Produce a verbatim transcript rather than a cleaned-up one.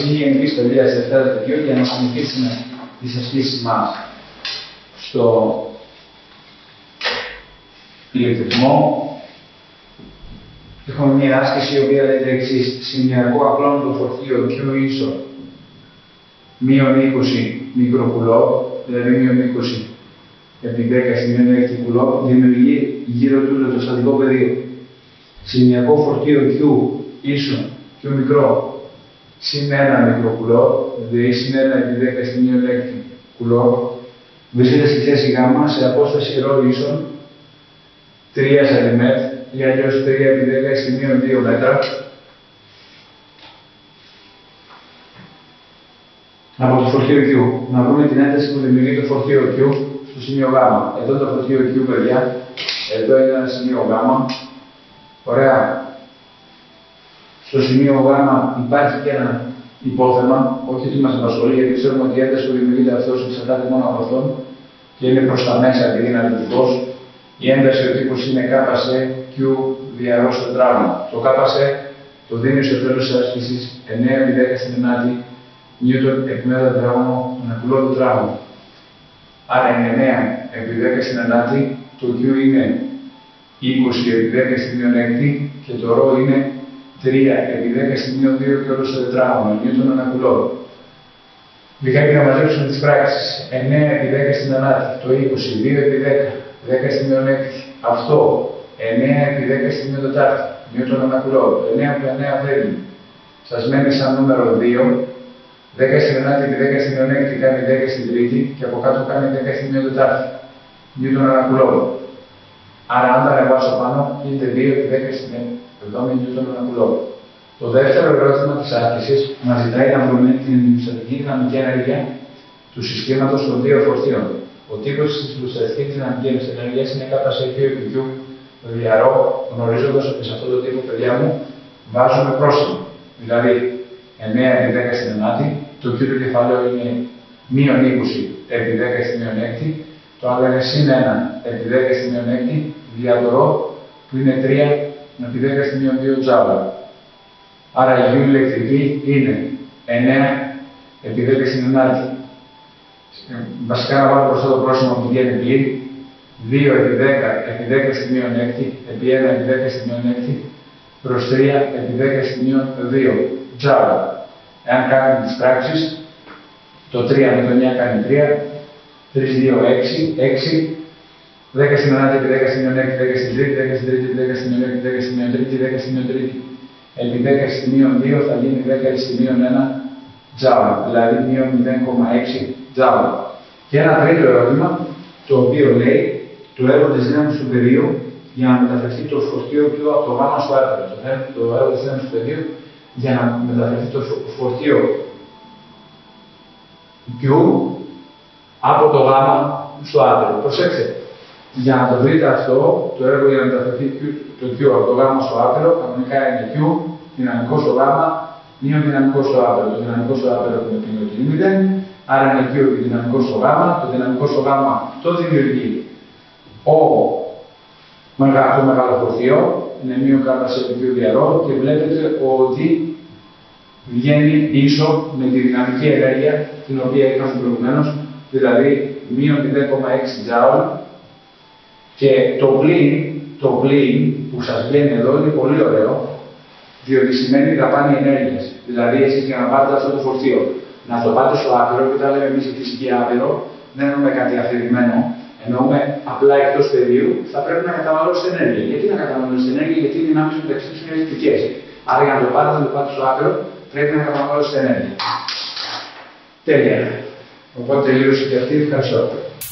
Φυσική Γενική Ιστορία τη Δευτέρα Λυκείου για να συνεχίσουμε τι ασκήσει μα στο ηλεκτρισμό. Έχουμε μια άσκηση η οποία λέγεται εξής: σημειακό απλώνωτο φορτίο πιο ίσο μείον είκοσι μικροκουλό, δηλαδή μείον είκοσι επί δέκα στη μείον έξι κουλό, δημιουργεί γύρω του ηλεκτροστατικό πεδίο. Σημειακό φορτίο Q ίσο Q μικρό συν ένα μικροκουλό, δηλαδή συν ένα επί δέκα στη μείον έξι κουλό, βρίσκεται στη θέση Γ σε απόσταση ρ ίσον τρία σαντιμέτρα ή αλλιώς τρία επί δέκα στη μείον δύο μέτρα από το φορτίο Q. Να βρούμε την ένταση που δημιουργεί το φορτίο Q στο σημείο Γ. Εδώ το φορτίο Q, παιδιά, εδώ είναι ένα σημείο Γ. Ωραία. Στο σημείο Γ υπάρχει και ένα υπόθεμα, όχι ότι μας απασχολεί, γιατί ξέρουμε ότι η ένταση που δημιουργείται αυτός εξαρτάται μόνο από αυτόν και είναι προς τα μέσα επειδή είναι αρνητικός. Η ένταση ο τύπος είναι κάπας Q διαρρό στο τραύμα. Το κάπας το δίνει στο τέλος της άσκησης εννέα επί δέκα στην ενάτη νιούτον επί μέτρα τραύμα ανακουλό του τραύμα. Άρα είναι εννέα επί δέκα στην ενάτη, το Q είναι είκοσι επί δέκα στη μείον έξι και το ρ είναι τρία επί δέκα στη μείον δύο και όλο στο τετράγωνο, νιούτον ανακουλό. Λιγάκι να μαζέψουμε τις πράξεις. εννέα επί δέκα στην ενάτη, το είκοσι, δύο επί δέκα, δέκα στη μείον έξι, αυτό, εννέα επί δέκα στη μείον τέσσερα, νιούτον ανακουλό, εννέα από εννέα φεύγει. Σας μένει σαν νούμερο δύο, δέκα στην ενάτη επί δέκα στη μείον έξι κάνει δέκα στην τρίτη και από κάτω κάνει δέκα στη μείον τέσσερα, νιούτον ανακουλό. Άρα, αν τα ανεβάσω πάνω, γίνεται δύο επί δέκα στην εβδόμη νιούτον ανακουλό. Το δεύτερο ερώτημα της άσκησης μας ζητάει να βρούμε την ηλεκτροστατική δυναμική ενέργεια του συστήματος των δύο φορτίων. Ο τύπος της ηλεκτροστατικής δυναμικής ενέργειας είναι κάπας Q επί Q διαρρό, γνωρίζοντας ότι σε αυτό το τύπο, παιδιά μου, βάζουμε πρόσημο. Δηλαδή, εννέα επί δέκα στην ενάτη, το Q του κεφαλαίου είναι μείον είκοσι επί δέκα στη μείον έξι, το άλλο είναι συν ένα επί δέκα στη μείον έξι, δια το ρ που είναι τρία επί δέκα στη μείον δύο τζάουλα. Άρα η U ηλεκτρική είναι εννέα επί δέκα στην ενάτη. Βασικά να βάλω μπροστά το πρόσημο που βγαίνει πλήρη, δύο επί δέκα επί δέκα στη μείον έξι, επί ένα επί δέκα στη μείον έξι, προς τρία επί δέκα στη μείον δύο τζάουλα. Εάν κάνουμε τις πράξεις, το τρία με το εννέα κάνει τρία, τρία, δύο, έξι, έξι, δέκα στην ενάτη επί δέκα στη μείον έξι, δέκα στην τρίτη, δέκα στην τρίτη, δέκα στη μείον έξι, δέκα στη μείον τρίτη, δέκα στη μείον τρίτη. Επί δέκα στη μείον δύο θα γίνει δέκα στη μείον ένα τζάουλα, δηλαδή μείον μηδέν κόμμα έξι τζάουλα. Και ένα τρίτο ερώτημα, το οποίο λέει το έργο της δύναμης του πεδίου για να μεταφερθεί το φορτίο Q από το Γ στο άπειρο. Το έργο της δύναμης του πεδίου για να μεταφερθεί το φορτίο Q από το Γ στο άπειρο. Προσέξτε, για να το βρείτε αυτό, το έργο για να μεταφερθεί το Q από το Γ στο άπειρο, κανονικά είναι Q, δυναμικό στο Γ, μείον δυναμικό στο άπειρο. Το δυναμικό στο άπειρο έχουμε πει ότι είναι μηδέν, άρα είναι Q δυναμικό στο Γ, το δυναμικό στο Γ το δημιουργεί ο μεγάλο, το μεγάλο φορτίο, είναι μείον κάπα σε Q διαρρό και βλέπετε ότι βγαίνει ίσο με τη δυναμική ενέργεια την οποία είχαμε προηγουμένως, δηλαδή μείον μηδέν κόμμα έξι τζάουλ. Και το πλήν, το πλήν που σας βγαίνει εδώ είναι πολύ ωραίο, διότι σημαίνει δαπάνη ενέργειας. Δηλαδή, εσείς για να πάρετε αυτό το φορτίο, να το πάτε στο άπειρο, και όταν λέμε εμείς η φυσική άπειρο, δεν εννοούμε κάτι αφηρημένο, εννοούμε απλά εκτός πεδίου, θα πρέπει να καταναλώσετε ενέργεια. Γιατί να καταναλώσετε ενέργεια, γιατί οι δυνάμεις μεταξύ τους είναι ειδικές. Άρα, για να το πάρετε, να το πάτε στο άπειρο, πρέπει να καταναλώσετε ενέργεια. Τέλεια. Οπότε τελείωσε και αυτή. Ευχαριστώ.